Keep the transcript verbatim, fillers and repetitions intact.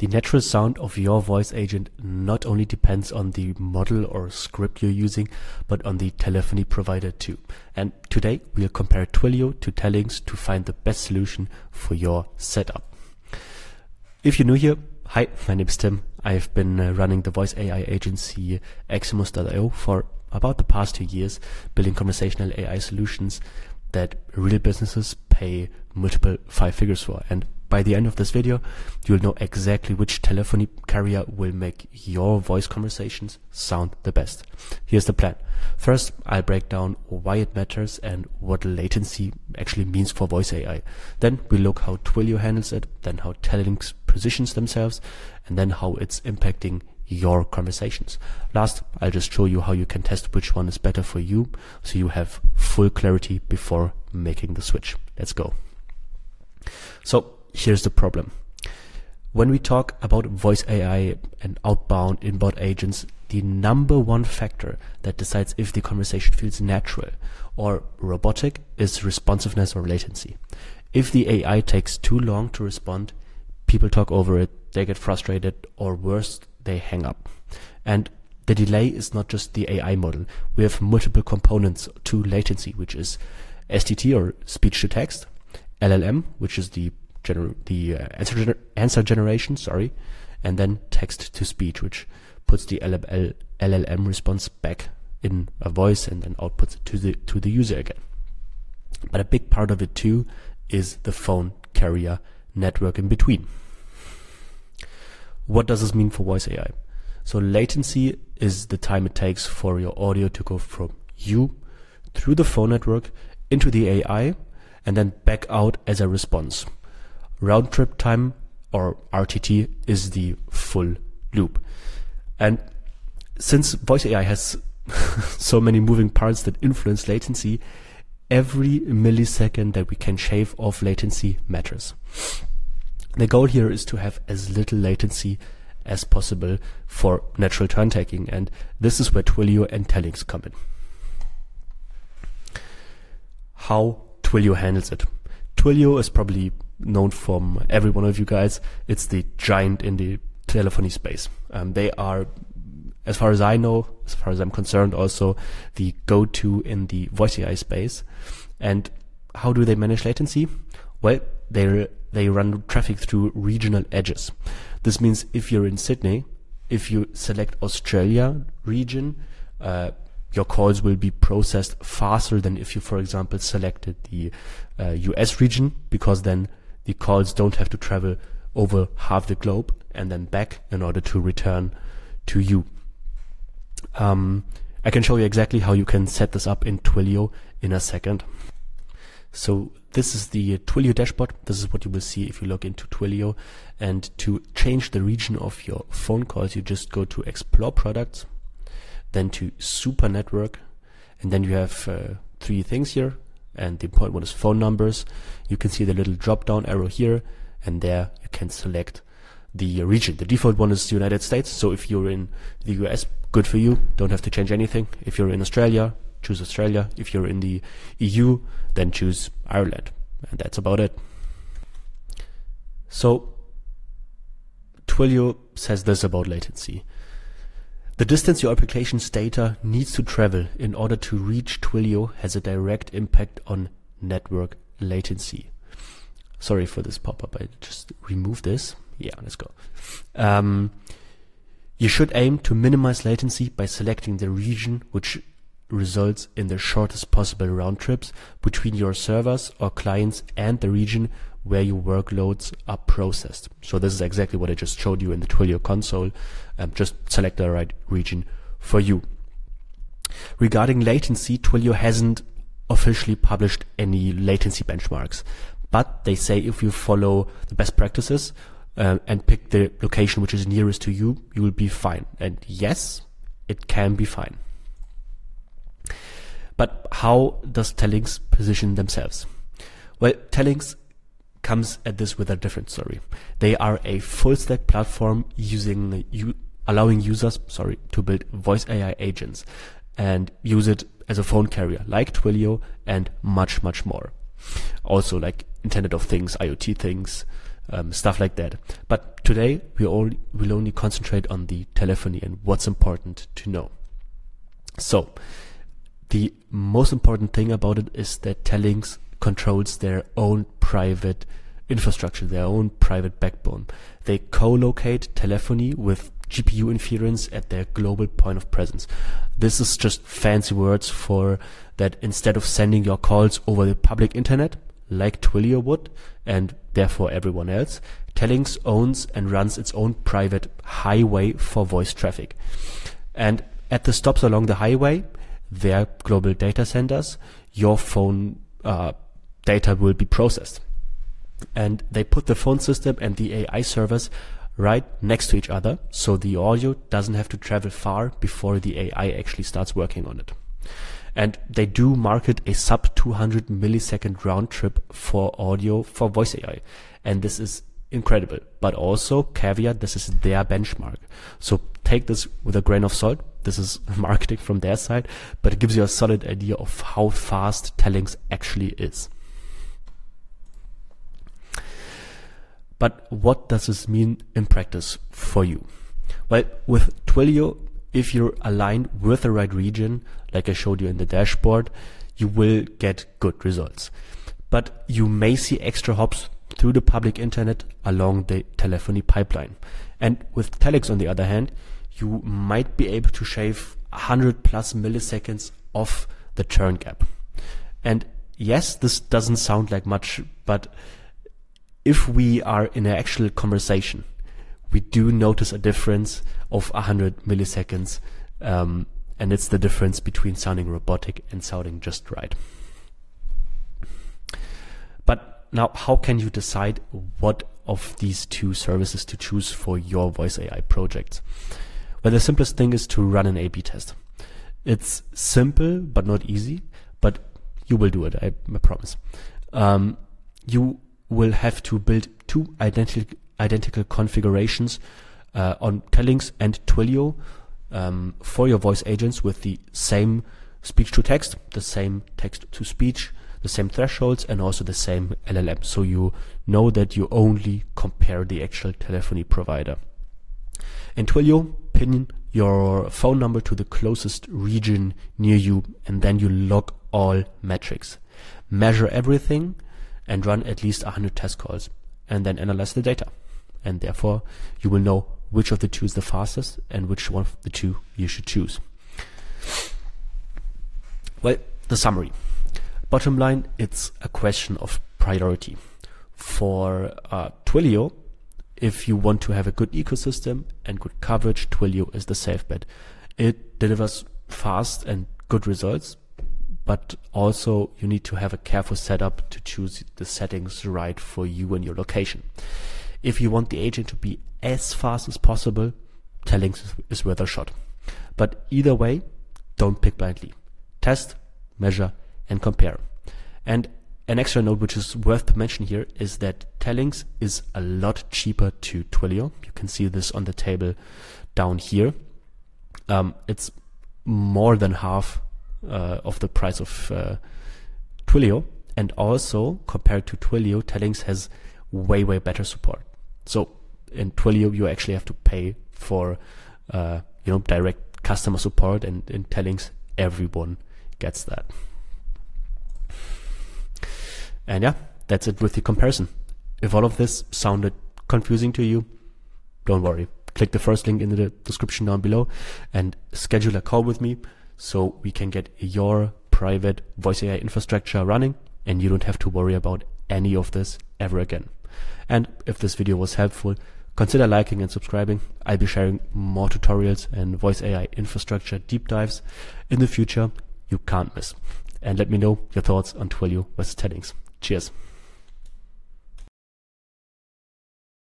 The natural sound of your voice agent not only depends on the model or script you're using, but on the telephony provider too. And today we'll compare Twilio to Telnyx to find the best solution for your setup. If you're new here, hi, my name is Tim. I've been uh, running the voice A I agency Eximus dot i o for about the past two years, building conversational A I solutions that real businesses pay multiple five figures for. And by the end of this video, you'll know exactly which telephony carrier will make your voice conversations sound the best. Here's the plan. First, I'll break down why it matters and what latency actually means for voice A I. Then we'll look how Twilio handles it, then how Telnyx positions themselves, and then how it's impacting your conversations. Last, I'll just show you how you can test which one is better for you, so you have full clarity before making the switch. Let's go. So here's the problem. When we talk about voice A I and outbound, inbound agents, the number one factor that decides if the conversation feels natural or robotic is responsiveness or latency. If the A I takes too long to respond, people talk over it, they get frustrated, or worse, they hang up. And the delay is not just the A I model. We have multiple components to latency, which is S T T or speech to text, L L M, which is the gener the uh, answer, gener answer generation, sorry, and then text to speech, which puts the L L M response back in a voice and then outputs it to the to the user again. But a big part of it too is the phone carrier network in between. What does this mean for voice A I? So latency is the time it takes for your audio to go from you through the phone network into the A I and then back out as a response. Round trip time, or R T T, is the full loop. And since voice A I has so many moving parts that influence latency, every millisecond that we can shave off latency matters. The goal here is to have as little latency as possible for natural turn taking, and this is where Twilio and Telnyx come in. How Twilio handles it. Twilio is probably known from every one of you guys. It's the giant in the telephony space. Um, they are, as far as I know, as far as I'm concerned, also the go-to in the voice A I space. And how do they manage latency? Well, they they run traffic through regional edges. This means if you're in Sydney, if you select Australia region, uh, your calls will be processed faster than if you, for example, selected the uh, U S region, because then the calls don't have to travel over half the globe and then back in order to return to you. Um, I can show you exactly how you can set this up in Twilio in a second. So this is the Twilio dashboard. This is what you will see if you log into Twilio. And to change the region of your phone calls, you just go to Explore Products, then to Super Network, and then you have uh, three things here. And the important one is phone numbers. You can see the little drop down arrow here, and there you can select the region. The default one is the United States. So if you're in the U S, good for you. Don't have to change anything. If you're in Australia, choose Australia. If you're in the E U, then choose Ireland. And that's about it. So Twilio says this about latency. The distance your application's data needs to travel in order to reach Twilio has a direct impact on network latency. Sorry for this pop-up. I just remove this. Yeah, let's go. Um, you should aim to minimize latency by selecting the region which results in the shortest possible round trips between your servers or clients and the region where your workloads are processed. So this is exactly what I just showed you in the Twilio console. Um, just select the right region for you. Regarding latency, Twilio hasn't officially published any latency benchmarks, but they say if you follow the best practices uh, and pick the location which is nearest to you, you will be fine. And yes, it can be fine. But how does Telnyx position themselves? Well, Telnyx comes at this with a different story. They are a full stack platform using you allowing users, sorry, to build voice A I agents and use it as a phone carrier like Twilio and much, much more. Also like Internet of Things, IoT things, um, stuff like that. But today we only will only concentrate on the telephony and what's important to know. So the most important thing about it is that Telnyx controls their own private infrastructure, their own private backbone. They co-locate telephony with G P U inference at their global point of presence. This is just fancy words for that instead of sending your calls over the public internet, like Twilio would, and therefore everyone else, Telnyx owns and runs its own private highway for voice traffic. And at the stops along the highway, their global data centers, your phone uh, data will be processed. And they put the phone system and the A I servers right next to each other, so the audio doesn't have to travel far before the A I actually starts working on it. And they do market a sub two hundred millisecond round trip for audio for voice A I. And this is incredible, but also caveat, this is their benchmark. So take this with a grain of salt. This is marketing from their side, but it gives you a solid idea of how fast Telnyx actually is. But what does this mean in practice for you? Well, with Twilio, if you're aligned with the right region, like I showed you in the dashboard, you will get good results. But you may see extra hops through the public internet along the telephony pipeline. And with Telnyx, on the other hand, you might be able to shave one hundred plus milliseconds off the churn gap. And yes, this doesn't sound like much, but if we are in an actual conversation, we do notice a difference of one hundred milliseconds, um, and it's the difference between sounding robotic and sounding just right. But now, how can you decide what of these two services to choose for your voice A I projects? Well, the simplest thing is to run an A B test. It's simple but not easy, but you will do it, I, I promise. Um, you will have to build two identical identical configurations uh, on Telnyx and Twilio um, for your voice agents with the same speech to text, the same text to speech, the same thresholds, and also the same L L M. So you know that you only compare the actual telephony provider. In Twilio, pin your phone number to the closest region near you, and then you log all metrics. Measure everything and run at least one hundred test calls, and then analyze the data. And therefore, you will know which of the two is the fastest and which one of the two you should choose. Well, the summary. Bottom line, it's a question of priority. For uh, Twilio, if you want to have a good ecosystem and good coverage, Twilio is the safe bet. It delivers fast and good results, but also you need to have a careful setup to choose the settings right for you and your location. If you want the agent to be as fast as possible, Telnyx is worth a shot. But either way, don't pick blindly. Test, measure, and compare. And an extra note which is worth to mention here is that Telnyx is a lot cheaper to Twilio. You can see this on the table down here. Um, it's more than half uh, of the price of uh, Twilio, and also compared to Twilio, Telnyx has way way better support. So in Twilio, you actually have to pay for uh, you know direct customer support, and in Telnyx, everyone gets that. And yeah, that's it with the comparison. If all of this sounded confusing to you, don't worry. Click the first link in the description down below and schedule a call with me so we can get your private voice A I infrastructure running, and you don't have to worry about any of this ever again. And if this video was helpful, consider liking and subscribing. I'll be sharing more tutorials and voice A I infrastructure deep dives in the future you can't miss. And let me know your thoughts on Twilio versus Telnyx. Cheers.